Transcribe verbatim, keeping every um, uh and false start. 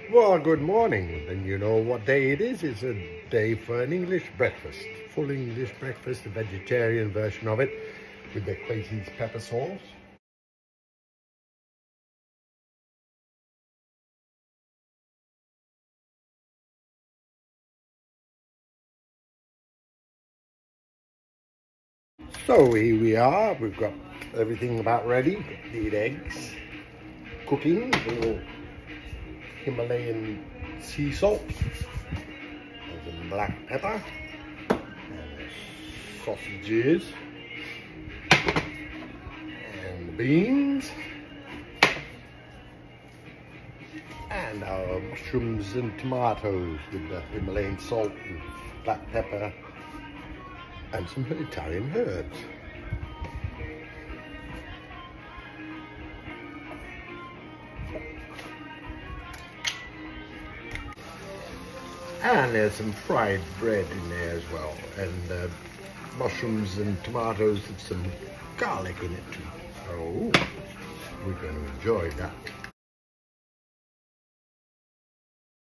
Well, good morning. Then you know what day it is. It's a day for an English breakfast. Full English breakfast, a vegetarian version of it, with the Kwesi's pepper sauce. So here we are. We've got everything about ready. The eggs cooking, a little Himalayan sea salt, and some black pepper, and sausages, and the beans, and our mushrooms and tomatoes with the Himalayan salt and black pepper, and some Italian herbs. And there's some fried bread in there as well, and uh, mushrooms and tomatoes and some garlic in it too. So we're going to enjoy that.